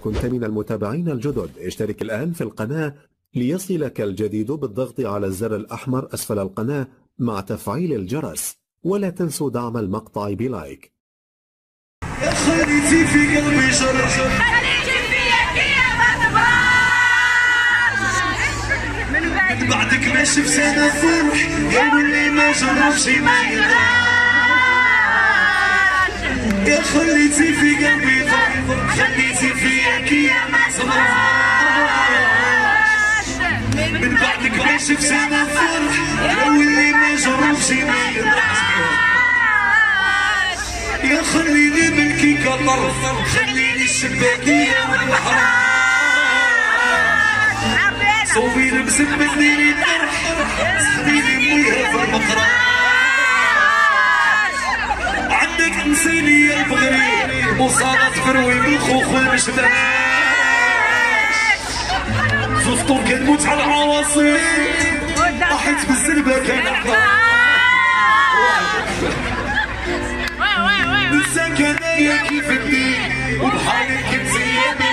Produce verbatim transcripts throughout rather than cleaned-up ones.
كنت من المتابعين الجدد اشترك الآن في القناة ليصلك الجديد بالضغط على الزر الأحمر أسفل القناة مع تفعيل الجرس، ولا تنسوا دعم المقطع بلايك. يا خليتي في قلبي جرح، خليتي فيك يا مذبح، من بعدك ما شفت انا فرح، يا واللي ما جربش ما يدراش. يا خليتي في قلبي ضعف، خليتي فيك يا مذبح، من بعدك ما شفت انا فرح، يا واللي ما جربش ما يدراش. يا خليني ملكي كطرف، خليني الشباكية والمحراج، صوبي لبس بديني الطرح، سحبيني ميها في المقراج. عندك نسيني يا البغري، وصالة فروي بالخوخ والمشباش. زوز طول كنموت على العواصف، راحت بالزلبة كان احضر. نساك انايا كيف الدين، وبحالك انتيا ما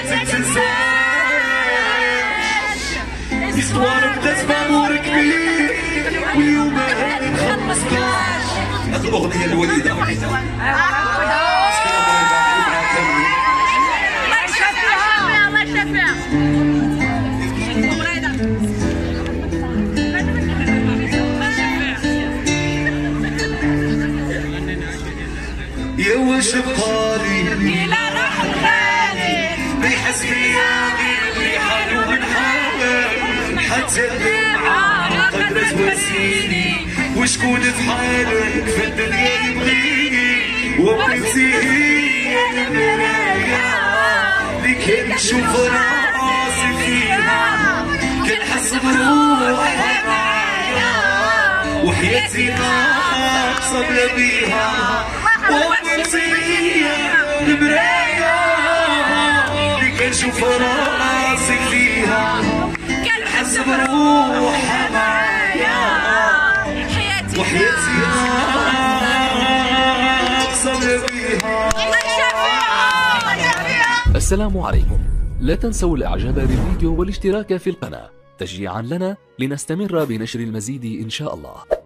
تتنساش. استوار بدات بامور كبير، واليوم هاني مخلصناش. هاد الاغنيه الوليده الله يشافيها الله يشافيها. يا واش بقالي لا راح الغالي، بيحس فيا غير حالو من حالي، حتى الدمعة قدرت تواسيني، وشكون في حالك في الدنيا يبغيني، وبنتي هي المرايا اللي كنشوف راسي فيها، كنحس بروحي معايا، وحياتي ناقصة بلا بيها. وبنتي هي المراية اللي كنشوف راسي فيها، كنحس بروحها معايا، وحياتي ناقصة بلا بيها. السلام عليكم، لا تنسوا الاعجاب بالفيديو والاشتراك في القناة تشجيعا لنا لنستمر بنشر المزيد ان شاء الله.